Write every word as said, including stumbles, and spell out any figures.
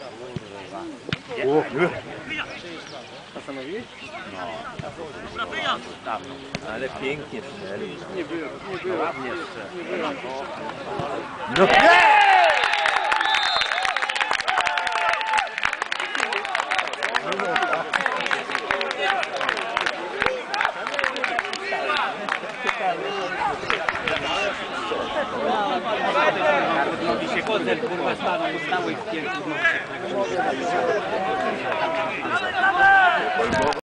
Postanowiłeś? No. Dawno. Ale pięknie strzelił. Nie było, nie było. Ładnie strzelił. Nie było. No. Nogi się kozel, kurwa, stanął, stałeś w pięknym.